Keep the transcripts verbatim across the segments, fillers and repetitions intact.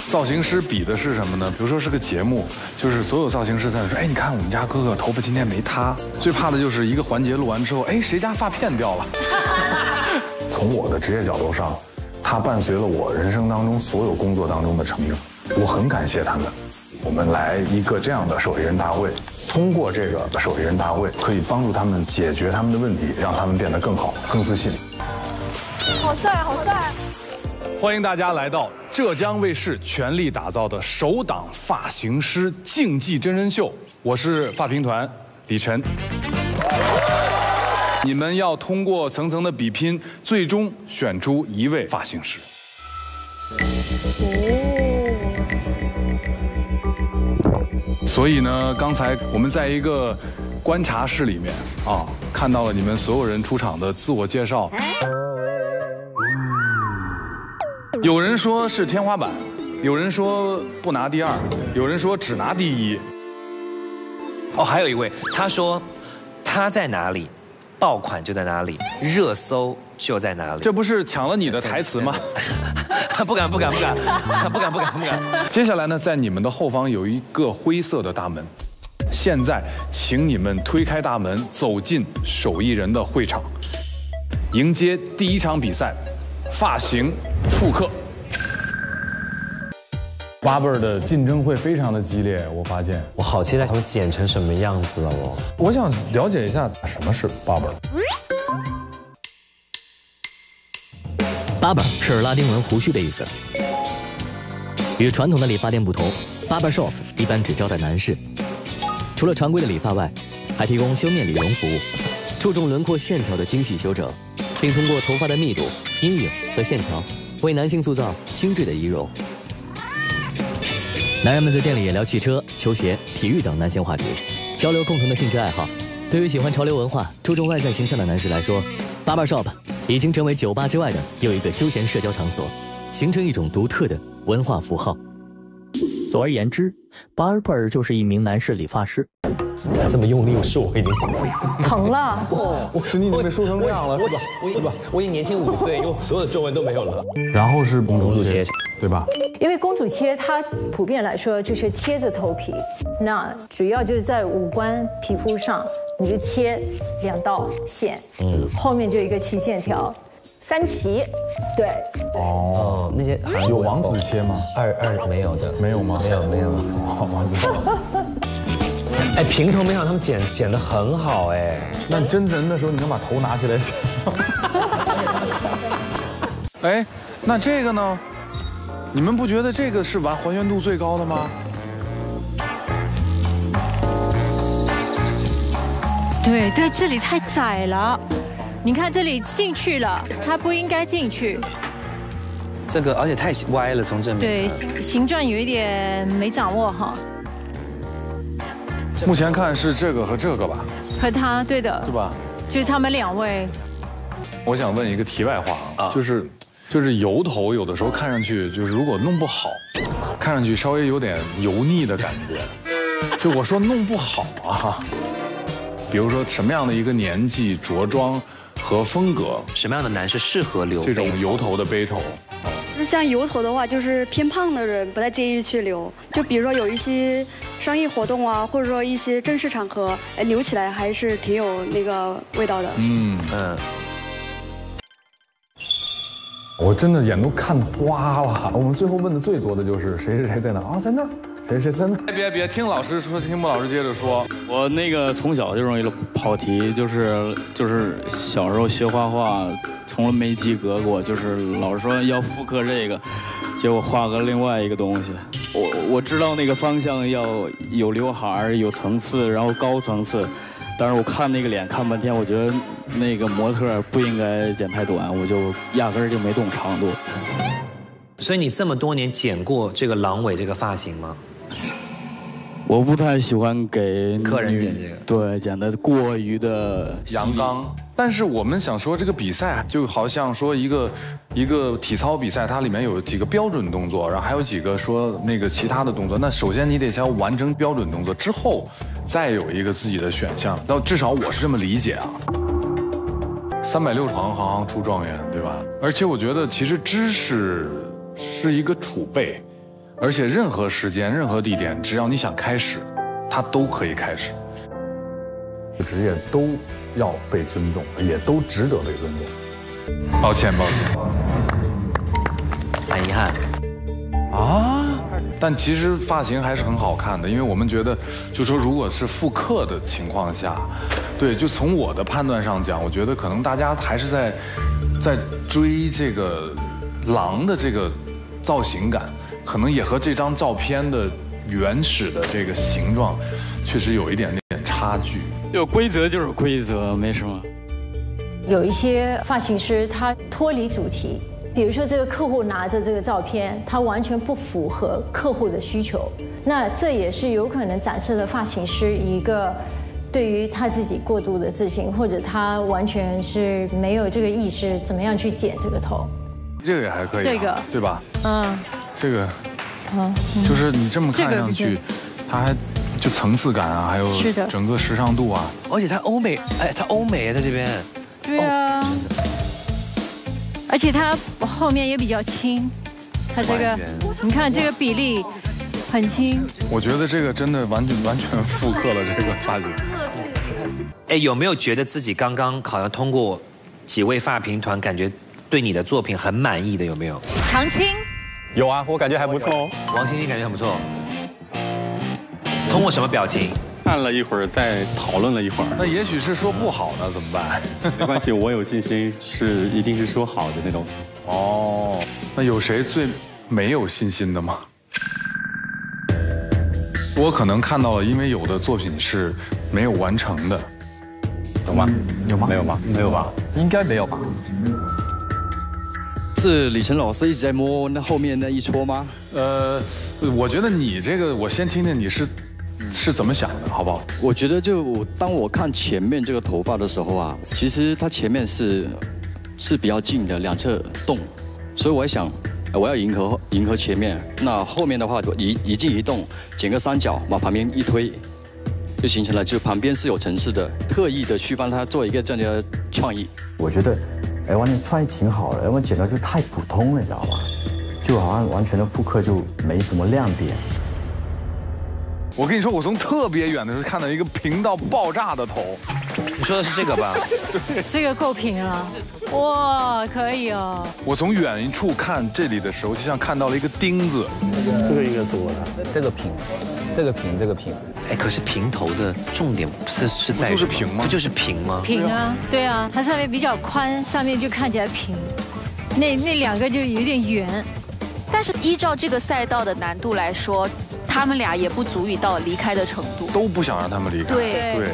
造型师比的是什么呢？比如说是个节目，就是所有造型师在那说，哎，你看我们家哥哥头发今天没塌。最怕的就是一个环节录完之后，哎，谁家发片掉了？从我的职业角度上，它伴随了我人生当中所有工作当中的成长，我很感谢他们。我们来一个这样的手艺人大会，通过这个手艺人大会，可以帮助他们解决他们的问题，让他们变得更好、更自信。 好帅，好帅！ 欢迎大家来到浙江卫视全力打造的首档发型师竞技真人秀，我是发评团李晨。你们要通过层层的比拼，最终选出一位发型师。所以呢，刚才我们在一个观察室里面啊，看到了你们所有人出场的自我介绍。有人说是天花板，有人说不拿第二，有人说只拿第一。 哦，还有一位，他说他在哪里，爆款就在哪里，热搜就在哪里。 这不是抢了你的台词吗？ 不敢，不敢，不敢，不敢，不敢，不敢。 接下来呢，在你们的后方有一个灰色的大门，现在请你们推开大门，走进手艺人的会场，迎接第一场比赛——发型复刻。barber 的竞争会非常的激烈，我发现。 我好期待他们剪成什么样子了我。 我想了解一下什么是 barber。 barber 是拉丁文胡须的意思。与传统的理发店不同 ，barber shop 一般只招待男士。除了常规的理发外，还提供修面理容服务，注重轮廓线条的精细修整，并通过头发的密度、阴影和线条，为男性塑造精致的仪容。男人们在店里也聊汽车、球鞋、体育等男性话题，交流共同的兴趣爱好。对于喜欢潮流文化、注重外在形象的男士来说 ，barber shop 已经成为酒吧之外的又一个休闲社交场所，形成一种独特的文化符号。 总而言之 ，barber 就是一名男士理发师。 他这么用力，是我已经疼了。 我是你已经被说成这样了，是吧？ 对吧？我已经年轻五岁，又所有的皱纹都没有了。 然后是公主切，对吧？ 因为公主切它普遍来说就是贴着头皮，那主要就是在五官皮肤上，你就切两道线，嗯，后面就一个齐线条，三齐，对。 哦，那些有王子切吗？ 二二没有的， 没有吗？ 没有没有。 王子。 哎，平头没想到他们剪剪得很好哎。 那真人的时候，你能把头拿起来剪？哎，那这个呢？你们不觉得这个是完还原度最高的吗？ 对对，这里太窄了，你看这里进去了，它不应该进去。 这个而且太歪了，从正面。 对，形状有一点没掌握哈。 目前看是这个和这个吧？ 和他，对的， 是吧？ 就是他们两位。 我想问一个题外话啊，就是。就是油头有的时候看上去就是如果弄不好，看上去稍微有点油腻的感觉。就我说弄不好啊，比如说什么样的一个年纪着装和风格， 什么样的男士适合留这种油头的背头？ 那像油头的话，就是偏胖的人不太建议去留。就比如说有一些商业活动啊，或者说一些正式场合，哎，留起来还是挺有那个味道的。 嗯嗯。我真的眼都看花了。我们最后问的最多的就是谁谁谁在哪啊，在那儿，谁谁在那儿。别别别，听老师说，听穆老师接着说。 我那个从小就容易跑题，就是就是小时候学画画，从来没及格过。就是老师说要复刻这个，结果画个另外一个东西。我我知道那个方向要有刘海儿，有层次，然后高层次。但是我看那个脸看半天，我觉得那个模特不应该剪太短，我就压根儿就没动长度。 所以你这么多年剪过这个狼尾这个发型吗？ 我不太喜欢给客人剪这个， 对，剪得过于的阳刚。但是我们想说，这个比赛就好像说一个一个体操比赛，它里面有几个标准动作，然后还有几个说那个其他的动作。那首先你得先完成标准动作之后，再有一个自己的选项。到至少我是这么理解啊。三百六十行，行行出状元，对吧？而且我觉得其实知识是一个储备。 而且任何时间、任何地点，只要你想开始，它都可以开始。 职业都要被尊重，也都值得被尊重。 抱歉，抱歉， 很遗憾。 啊！但其实发型还是很好看的，因为我们觉得，就说如果是复刻的情况下，对，就从我的判断上讲，我觉得可能大家还是在在追这个狼的这个造型感，可能也和这张照片的原始的这个形状确实有一点点差距。 就规则就是规则，没什么。 有一些发型师他脱离主题。比如说，这个客户拿着这个照片，他完全不符合客户的需求，那这也是有可能展示了发型师一个对于他自己过度的自信，或者他完全是没有这个意识，怎么样去剪这个头。 这个也还可以， 这个对吧？ 嗯， 这个，嗯，就是你这么看上去，它还就层次感啊，还有整个时尚度啊， 而且它欧美，哎，它欧美在这边。 对啊。而且它后面也比较轻，它这个，你看这个比例很轻。 我觉得这个真的完全完全复刻了这个发型。 哎，有没有觉得自己刚刚好像通过几位发评团，感觉对你的作品很满意的？有没有？ 常青有啊，我感觉还不错哦。 王欣欣感觉很不错。通过什么表情？ 看了一会儿，再讨论了一会儿。 那也许是说不好呢，怎么办？ 没关系，我有信心，是一定是说好的那种。 哦，那有谁最没有信心的吗？我可能看到了，因为有的作品是没有完成的， 有吗？ 有吗？ 没有吧？ 没有吧？应该没有吧？ 是李晨老师一直在摸那后面那一撮吗？ 呃，我觉得你这个，我先听听你是。是怎么想的，好不好？ 我觉得就当我看前面这个头发的时候啊，其实它前面是是比较近的，两侧动，所以我想我要迎合迎合前面。那后面的话就一一进一动，剪个三角，往旁边一推，就形成了就旁边是有层次的，特意的去帮他做一个这样的创意。 我觉得 L 一 的创意挺好的，因为剪的就太普通了，你知道吧？就好像完全的复刻，就没什么亮点。 我跟你说，我从特别远的时候看到一个平到爆炸的头， 你说的是这个吧？ 这个够平了，哇，可以哦。 我从远处看这里的时候，就像看到了一个钉子。 这个应该是我的， 这个平，这个平，这个平。 哎，可是平头的重点是是在就是平吗？ 不就是平吗？ 平啊，对啊，它上面比较宽，上面就看起来平，那那两个就有点圆。 但是依照这个赛道的难度来说，他们俩也不足以到离开的程度， 都不想让他们离开。 对对，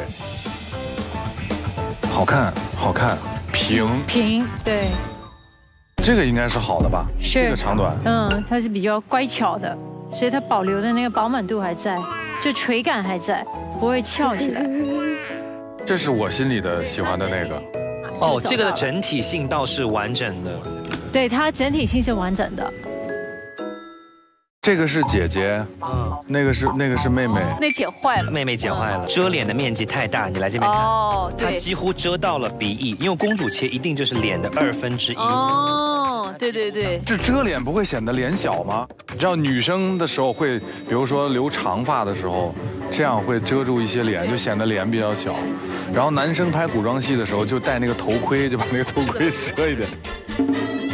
好看，好看，平平，对， 这个应该是好的吧？ 是这个长短， 嗯，它是比较乖巧的，所以它保留的那个饱满度还在，就垂感还在，不会翘起来。 这是我心里的喜欢的那个。 哦，这个的整体性倒是完整的， 对，它整体性是完整的。 这个是姐姐，嗯，那个是那个是妹妹， 那剪坏了， 妹妹剪坏了，遮脸的面积太大，你来这边看， 哦， 它几乎遮到了鼻翼，因为公主切一定就是脸的二分之一。 哦，对对对， 这遮脸不会显得脸小吗？你知道女生的时候会，比如说留长发的时候，这样会遮住一些脸，就显得脸比较小。然后男生拍古装戏的时候就戴那个头盔，就把那个头盔遮一点。